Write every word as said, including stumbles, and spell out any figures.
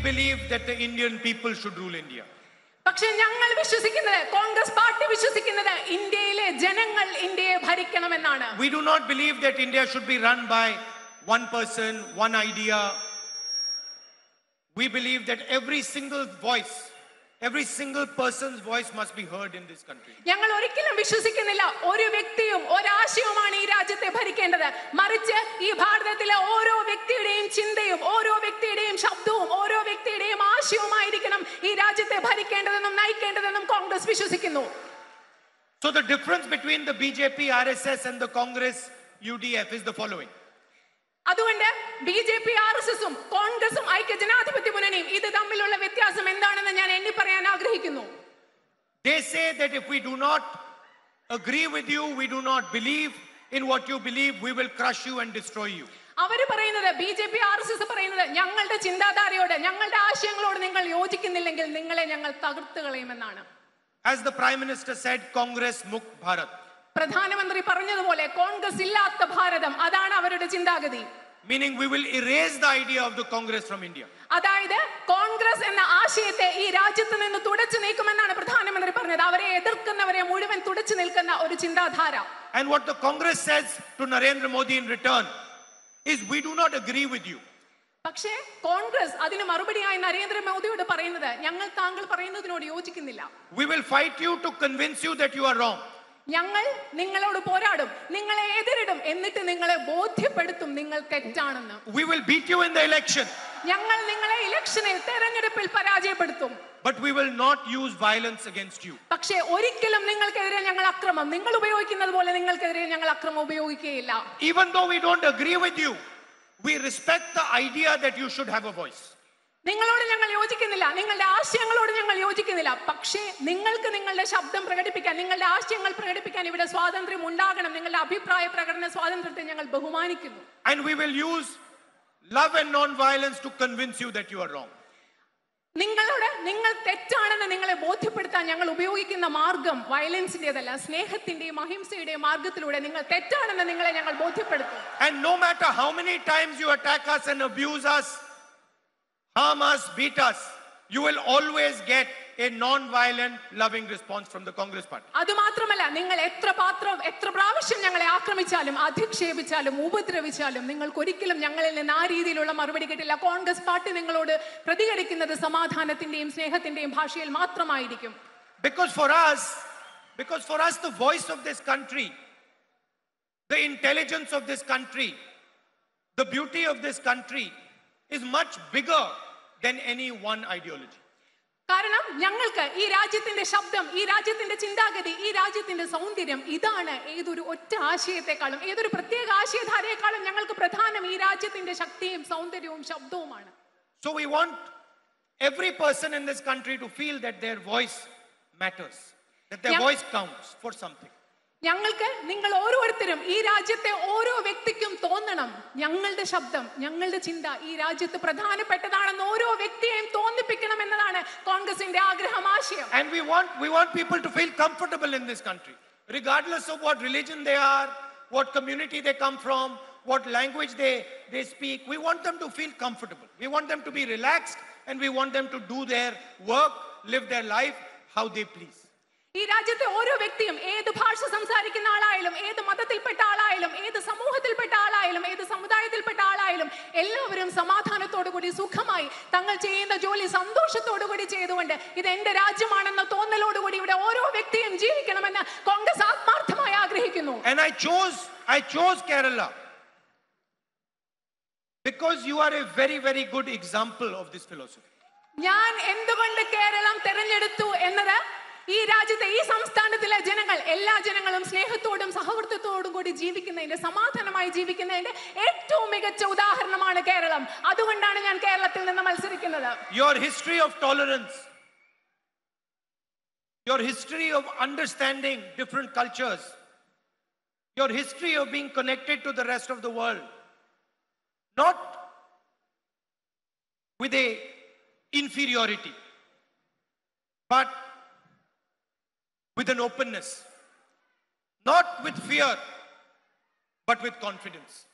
believe that the Indian people should rule India. പക്ഷേ ഞങ്ങൾ വിശ്വസിക്കുന്നത്, കോൺഗ്രസ് പാർട്ടി വിശ്വസിക്കുന്നത് ഇന്ത്യയിലെ ജനങ്ങൾ ഇന്ത്യയെ ഭരിക്കണമെന്നാണ്. We do not believe that India should be run by one person, one idea. We believe that every single voice, every single person's voice must be heard in this country. ഞങ്ങൾ ഒരിക്കലും വിശ്വസിക്കുന്നില്ല ഒരു വ്യക്തിയും ഒരാശയവുമാണ് ഈ രാജ്യത്തെ ഭരിക്കേണ്ടത്. മറിച്ച് ഈ ഭാരതത്തിലെ ഓരോ വ്യക്തിയുടെയും ചിന്തയും ഓരോ വ്യക്തിയുടെയും ശബ്ദവും ഓരോ വ്യക്തിയുടെയും ആശയവുമായിരിക്കണം ഈ രാജ്യത്തെ ഭരിക്കേണ്ടതെന്നും നയിക്കേണ്ടതെന്നും കോൺഗ്രസ് വിശ്വസിക്കുന്നു. So the difference between the B J P, R S S and the Congress U D F is the following. അതുകൊണ്ട് B J P, R S എസും കോൺഗ്രസും ഐക്യ ജനാധിപത്യ മുന്നണിയും ഇത് തമ്മിലുള്ള വ്യത്യാസം എന്താണെന്ന് ഞാൻ എണ്ണി പറയാൻ ആഗ്രഹിക്കുന്നു. They say that if we do not agree with you, we do not believe in what you believe, we will crush you and destroy you. അവര് പറയുന്നത്, B J P, R S S പറയുന്നത്, ഞങ്ങളുടെ ചിന്താധാരയോട് ഞങ്ങളുടെ ആശയങ്ങളോട് നിങ്ങൾ യോജിക്കുന്നില്ലെങ്കിൽ നിങ്ങളെ ഞങ്ങൾ തകർത്ത് കളയുമെന്നാണ്. As the Prime Minister said, Congress mukt Bharat. പ്രധാനമന്ത്രി പറഞ്ഞതുപോലെ കോൺഗ്രസ് ഇല്ലാത്ത ഭാരതം, അതാണ് അവരുടെ ചിന്താഗതി. Meaning we will erase the idea of the Congress from India. അതായത് കോൺഗ്രസ് എന്ന ആശയത്തെ ഈ രാജ്യത്ത് നിന്ന് തുടച്ചു നീക്കുമെന്നാണ് പ്രധാനമന്ത്രി പറഞ്ഞത്. അവരെ എതിർക്കുന്നവരെ മുഴുവൻ തുടച്ചു നിൽക്കുന്ന ഒരു ചിന്താധാര. And what the Congress says to Narendra Modi in return is, we do not agree with you. പക്ഷേ കോൺഗ്രസ് അതിന് മറുപടിയായി നരേന്ദ്രമോദിയോട് പറയുന്നത്, ഞങ്ങൾ താങ്കൾ പറയുന്നതിനോട് യോജിക്കുന്നില്ല. We will fight you to convince you that you are wrong. ഞങ്ങൾ നിങ്ങളോട് പോരാടും, നിങ്ങളെ എതിരിടും, എന്നിട്ട് നിങ്ങളെ ബോധ്യപ്പെടുത്തും നിങ്ങൾ തെറ്റാണെന്ന്. We will beat you in the election. ഞങ്ങൾ നിങ്ങളെ ഇലക്ഷനിൽ തെരഞ്ഞെടുപ്പിൽ പരാജയപ്പെടുത്തും. But we will not use violence against you. പക്ഷേ ഒരിക്കലും നിങ്ങൾക്കെതിരെ ഞങ്ങൾ അക്രമം, നിങ്ങൾ ഉപയോഗിക്കുന്നത് പോലെ നിങ്ങൾക്കെതിരെ ഞങ്ങൾ അക്രമം ഉപയോഗിക്കുകയില്ല. Even though we don't agree with you, we respect the idea that you should have a voice. നിങ്ങളോട് ഞങ്ങൾ യോജിക്കുന്നില്ല, നിങ്ങളുടെ ആശയങ്ങളോട് ഞങ്ങൾ യോജിക്കുന്നില്ല, പക്ഷേ നിങ്ങൾക്ക് നിങ്ങളുടെ ശബ്ദം പ്രകടിപ്പിക്കാൻ, നിങ്ങളുടെ ആശയങ്ങൾ പ്രകടിപ്പിക്കാൻ ഇവിടെ സ്വാതന്ത്ര്യം ഉണ്ടാകണം. നിങ്ങളുടെ അഭിപ്രായ പ്രകടന സ്വാതന്ത്ര്യത്തെ ഞങ്ങൾ ബഹുമാനിക്കുന്നു. And we will use love and non-violence to convince you that you are wrong. നിങ്ങളോട് നിങ്ങൾ തെറ്റാണെന്ന് നിങ്ങളെ ബോധ്യപ്പെടുത്താൻ ഞങ്ങൾ ഉപയോഗിക്കുന്ന മാർഗം വയലൻസിന്റേതല്ല, സ്നേഹത്തിന്റെയും അഹിംസയുടെയും മാർഗത്തിലൂടെ നിങ്ങൾ തെറ്റാണെന്ന് നിങ്ങളെ ഞങ്ങൾ ബോധ്യപ്പെടുത്തും. And no matter how many times you attack us and abuse us, harm us, beat us, you will always get a non-violent, loving response from the Congress party. അതുമാത്രമല്ല, നിങ്ങൾ എത്ര പാത്രം എത്ര പ്രാവശ്യം ഞങ്ങളെ ആക്രമിച്ചാലും അധിക്ഷേപിച്ചാലും ഉപദ്രവിച്ചാലും നിങ്ങൾക്ക് ഒരിക്കലും ഞങ്ങളിൽ നിന്ന് ആ രീതിയിലുള്ള മറുപടി കിട്ടില്ല. കോൺഗ്രസ് പാർട്ടി നിങ്ങളോട് പ്രതികരിക്കുന്നത് സമാധാനത്തിന്റെയും സ്നേഹത്തിന്റെയും ഭാഷയിൽ മാത്രമായിരിക്കും. Because for us, because for us the voice of this country, the intelligence of this country, the beauty of this country is much bigger than any one ideology. കാരണം ഞങ്ങൾക്ക് ഈ രാജ്യത്തിന്റെ ശബ്ദം, ഈ രാജ്യത്തിന്റെ ചിന്താഗതി, ഈ രാജ്യത്തിന്റെ സൗന്ദര്യം, ഇതാണ് ഏതൊരു ഒറ്റ ആശയത്തെക്കാളും ഏതൊരു പ്രത്യേക ആശയധാരയെക്കാളും ഞങ്ങൾക്ക് പ്രധാനം ഈ രാജ്യത്തിന്റെ ശക്തിയും സൗന്ദര്യവും ശബ്ദവുമാണ്. So we want every person in this country to feel that their voice matters, that their voice counts for something. ഞങ്ങൾക്ക് നിങ്ങൾ ഓരോരുത്തരും, ഈ രാജ്യത്തെ ഓരോ വ്യക്തിക്കും തോന്നണം, ഞങ്ങളുടെ ശബ്ദം, ഞങ്ങളുടെ ചിന്ത ഈ രാജ്യത്ത് പ്രധാനപ്പെട്ടതാണെന്ന് ഓരോ വ്യക്തിയെയും തോന്നിപ്പിക്കണം എന്നതാണ് കോൺഗ്രസിന്റെ ആഗ്രഹം, ആശയം. And we want we want people to feel comfortable in this country, regardless of what religion they are, what community they come from, what language they they speak. We want them to feel comfortable. We want them to be relaxed, and we want them to do their work, live their life how they please. ഈ രാജ്യത്തെ ഓരോ വ്യക്തിയും ഏത് ഭാഷ സംസാരിക്കുന്ന ആളായാലും, ഏത് മതത്തിൽപ്പെട്ട ആളായാലും, ഏത് സമൂഹത്തിൽപ്പെട്ട ആളായാലും, ഏത് സമുദായത്തിൽപ്പെട്ട ആളായാലും എല്ലാവരും സമാധാനത്തോടുകൂടി സുഖമായി തങ്ങൾ ചെയ്യുന്ന ജോലി സന്തോഷത്തോടുകൂടി ചെയ്തുകൊണ്ട് ഇത് എന്റെ രാജ്യമാണെന്ന തോന്നലോടുകൂടി ഇവിടെ ഓരോ വ്യക്തിയും ജീവിക്കണമെന്ന് കോൺഗ്രസ് ആത്മാർത്ഥമായി ആഗ്രഹിക്കുന്നു. And I chose I chose Kerala because you are a very very good example of this philosophy. ഞാൻ എന്തുകൊണ്ട് കേരളം തെരഞ്ഞെടുത്തു എന്നത്, ഈ രാജ്യത്തെ ഈ സംസ്ഥാനത്തിലെ ജനങ്ങൾ, എല്ലാ ജനങ്ങളും സ്നേഹത്തോടും സഹവർത്തിത്വത്തോടും കൂടി ജീവിക്കുന്നതിന്റെ, സമാധാനമായി ജീവിക്കുന്നതിന്റെ ഏറ്റവും മികച്ച ഉദാഹരണമാണ് കേരളം. അതുകൊണ്ടാണ് ഞാൻ കേരളത്തിൽ നിന്ന് മത്സരിക്കുന്നത്. Your history of tolerance, your history of understanding different cultures, your history of being connected to the rest of the world, not with a inferiority, but with an openness, not with fear, but with confidence.